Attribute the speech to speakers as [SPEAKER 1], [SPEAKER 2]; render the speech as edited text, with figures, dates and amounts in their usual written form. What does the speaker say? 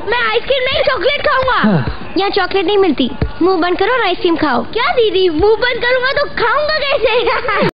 [SPEAKER 1] मैं आइसक्रीम नहीं चॉकलेट खाऊंगा। यहाँ चॉकलेट नहीं मिलती, मुंह बंद करो और आइसक्रीम खाओ। क्या दीदी, मुंह बंद करूंगा तो खाऊंगा कैसे?